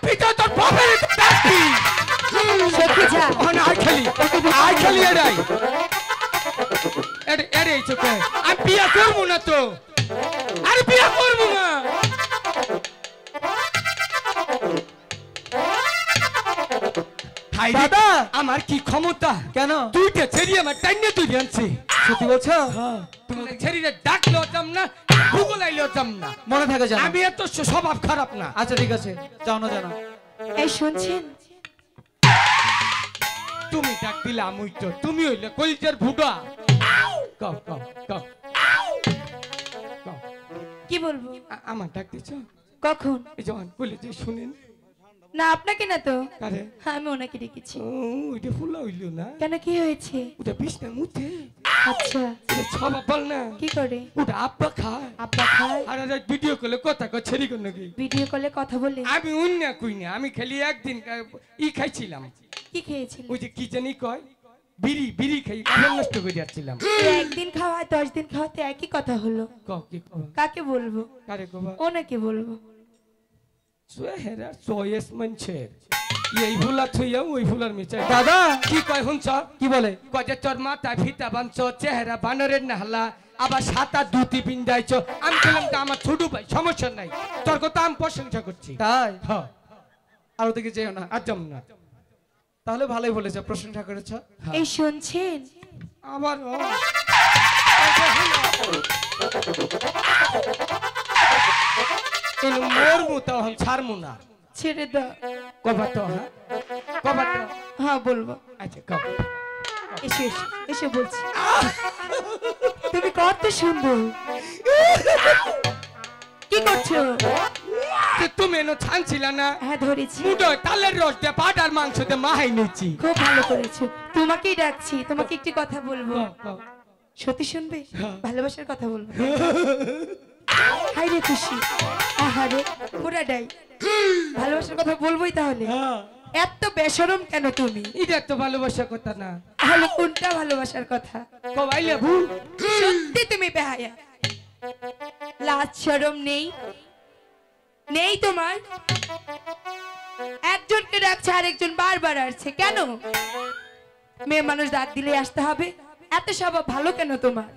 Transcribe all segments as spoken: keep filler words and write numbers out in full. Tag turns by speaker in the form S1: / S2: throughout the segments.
S1: পিতা তোর বাপের ডাকবি
S2: সখী যা
S1: ওখানে আই খেলি আই খেলি এরাই এর এর এই চোখে আমি বিয়া করবো না তো আরে বিয়া করবো না দাদা আমার কি ক্ষমতা
S3: কেন
S1: তুইটা ছেড়ি আমার টাইনে তুই আনছি
S3: সত্যি বলছো
S1: তুমি ছেড়িটা ডাকলেও যাম না ভূগোল আইলেও যাম না
S3: মনে থাকে জানো
S1: আমি এত স্বভাব খারাপ না
S3: আচ্ছা ঠিক আছে যাও না জানো
S2: এই শুনছেন
S1: তুমি ডাক দিলে আমি তো তুমি হইলে কলজার ভুডা কও কও কও কও
S2: কি বলবো
S1: আমার ডাক দিছ
S2: কখন
S1: এই যখন বলে যে শুনেন
S2: না আপনাকে না তো
S1: আরে
S2: আমি ওনাকে ডেকেছি
S1: ও ওইটা ফুলা হইল না
S2: কেন কি হয়েছে
S1: ওটা বিষ্ণা মুথে
S2: আচ্ছা
S1: ওটা ছবা বল না
S2: কি করে
S1: ওটা আব্বা খায়
S2: আব্বা খায়
S1: আর আজ ভিডিও কলে কথা কই ছেড়ি কোন নাকি
S2: ভিডিও কলে কথা বলে
S1: আমি অন্য কই না আমি খালি একদিন ই খাইছিলাম
S2: কি খেয়েছিলেন
S1: ওই যে কি জানি কয় বিড়ি বিড়ি খাই কাপড় নষ্ট করে যাচ্ছিলাম
S2: একদিন খাওয়া দশ দিন খাওয়াতে একই কথা হলো
S1: কও কি কও
S2: কাকে বলবো
S1: কারে কবা
S2: ওনাকে বলবো
S1: সোহেরা চয়েস মানছের এই ফুলা থইয়া ওই ফুলার মিছে
S3: দাদা
S1: কি কয় হুনছ
S3: কি বলে
S1: কয় যে তোর মাথা ফিতা বানছ চেহারা বানরের নাহলা আবার সাতা দুটি পিন্দাইছ আমি বললাম তো আমার ছোট ভাই সমস্যা নাই তোর কথা আমি প্রশংসা করছি
S3: তাই
S1: হ্যাঁ
S3: আর ওদিকে যেও না
S1: আজম না
S3: তাহলে ভালোই বলেছ প্রশংসা করেছ
S2: এই শুনছেন
S1: আবার মোর মুতা হন ছাড়মু না
S2: ছেড়ে দাও
S1: কবা তো হ্যাঁ কবা তো
S2: হ্যাঁ বলবো
S1: আচ্ছা কবা
S2: এসে এসে এসে বলছি তুমি কত সুন্দর কি করছো
S1: তুমি এনো ছানছিল না
S2: হ্যাঁ ধরেছি
S1: মুডো তালের রস দিয়ে পাটার মাংস দিয়ে মাহাই নিচ্ছি
S2: খুব ভালো করেছো তোমাকেই ডাকছি তোমাকে একটি কথা বলবো সত্যি শুনবে ভালোবাসার কথা বলবো হাই রে খুশি আহারে পুরাটাই ভালোবাসার কথা বলবোই তাহলে এত বেশরম কেন তুমি
S1: এটা তো ভালোবাসার কথা না
S2: তাহলে কোনটা ভালোবাসার কথা
S1: কবাইলে ভুল
S2: সত্যি তুমি বেহায়া লাজ শরম নেই নেই তোমার একজনকে ডাকছে আরেকজন বারবার আসছে কেন মেয়ে মানুষ ডাক দিলে আসতে হবে এত স্বভাব ভালো কেন তোমার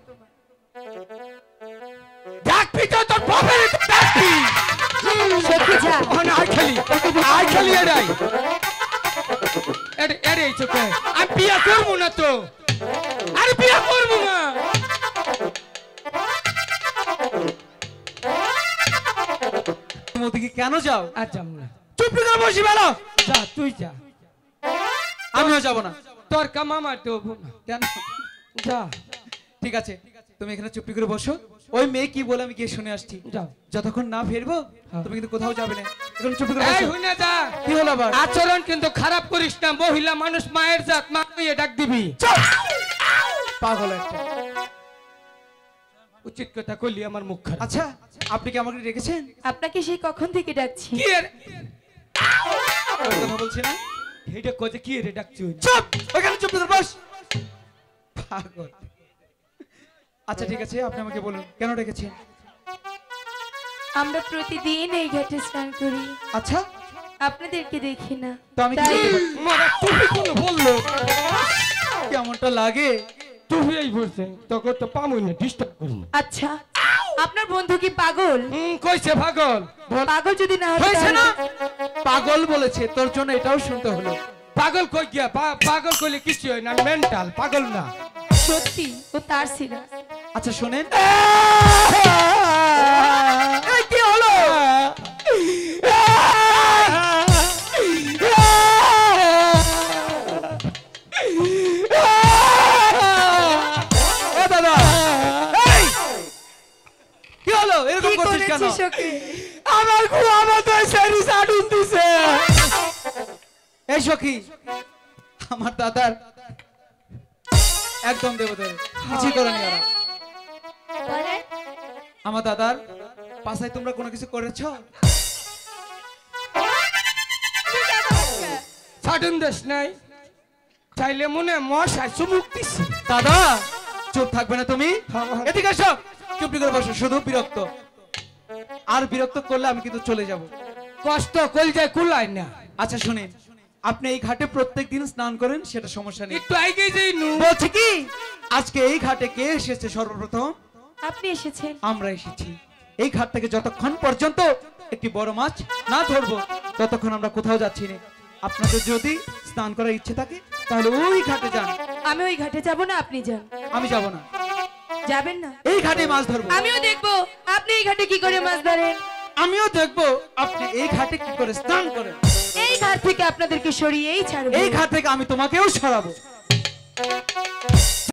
S1: ডাকবি তো তোর বাপের ডাকবি
S2: সত্যি যা
S1: ওখানে আই খেলি আই খেলি এরাই এর এর এই চোখে আমি বিয়া করবো না তো আরে বিয়া করবো না
S3: তুমি ওদিকে কেন যাও
S1: আর যাম না চুপ করে বসি ভালো যা তুই যা
S3: আমিও যাব না
S1: তোর কাম আমার দেবো না
S3: কেন
S1: যা
S3: ঠিক আছে তুমি এখানে চুপটি করে বসো ওই মেয়ে কি বলে আমি গিয়ে শুনে আসছি
S1: যাও
S3: যতক্ষণ না ফিরবো তুমি কিন্তু কোথাও যাবে না এখন চুপটি করে
S1: এই
S3: বসো
S1: হুইনা যা
S3: কি হলো আবার
S1: আচরণ কিন্তু খারাপ করিস না মহিলা মানুষ মায়ের জাত মা নিয়ে ডাক দিবি
S3: পাগল একটা
S1: উচিত কথা কইলি আমার মুখ খারাপ
S3: আচ্ছা আপনি কি আমাকে রেখেছেন
S2: আপনাকে সেই কখন থেকে ডাকছি
S1: কি এর
S3: কথা বলছি না
S1: এইটা কজে কি রে ডাকছি
S3: চুপ ওখানে চুপ করে বস পাগল আচ্ছা ঠিক আছে আপনি আমাকে বলুন কেন রেখেছেন
S2: আমরা প্রতিদিন এই ঘাটে স্নান করি
S3: আচ্ছা
S2: আপনাদেরকে দেখি না
S3: তো আমি
S2: তাই
S1: মারা তুমি কোন বললো
S3: কেমনটা লাগে
S1: তুমি এই বলছে তখন তো পামুই না ডিস্টার্ব করুন
S2: আচ্ছা আপনার বন্ধু কি পাগল
S1: হুম কইছে পাগল
S2: পাগল যদি না হতো
S1: হয়েছে না
S2: তাহলে-
S3: পাগল বলেছে তোর জন্য এটাও শুনতে হলো
S1: পাগল কই গিয়া পা- পাগল কইলে কিছু হয় না মেন্টাল পাগল না
S2: সত্যি ও তার ছিল
S3: আচ্ছা শোনেন
S1: এই কি হলো
S3: ও দাদা এই কি হলো এরকম
S2: কি
S3: করছিস কেন
S2: করেছিস ওকে?
S1: আমার গু আমার তো সেরি সাডুন দিছে
S3: এই সখী আমার দাদার একদম দেবতার কিছু করেনি ওরা
S2: বলেন?
S3: আমার দাদার পাশায় তোমরা কোনো কিছু করেছো
S1: সাডুন দেশ নাই চাইলে মনে মশাই চুমুক দিছে
S3: দাদা চুপ থাকবে না তুমি
S1: হ্যাঁ, হ্যাঁ।
S3: এদিকে এসো চুপ করে বসো শুধু বিরক্ত আর বিরক্ত করলে আমি কিন্তু চলে যাব
S1: কষ্ট কল যায় কুলায় না।
S3: আচ্ছা শুনেন, আপনি এই ঘাটে প্রত্যেক দিন স্নান করেন, সেটা সমস্যা নেই।
S1: একটু আগে যাই নু।
S3: বলছি কি, আজকে এই ঘাটে কে এসেছে সর্বপ্রথম?
S2: আপনি এসেছেন।
S3: আমরা এসেছি। এই ঘাট থেকে যতক্ষণ পর্যন্ত একটি বড় মাছ না ধরবো ততক্ষণ আমরা কোথাও যাচ্ছি না। আপনাদের যদি স্নান করার ইচ্ছে থাকে তাহলে ওই ঘাটে যান।
S2: আমি ওই ঘাটে যাব না, আপনি যান।
S3: আমি যাব না,
S2: যাবেন না?
S3: এই ঘাটে মাছ ধরবো।
S2: আমিও দেখবো আপনি এই ঘাটে কি করে মাছ ধরেন।
S3: আমিও দেখবো আপনি এই ঘাটে কি করে স্নান করেন।
S2: এই ঘাট থেকে আপনাদেরকে সরিয়েই ছাড়বো।
S3: এই ঘাট থেকে আমি তোমাকেও সরাবো।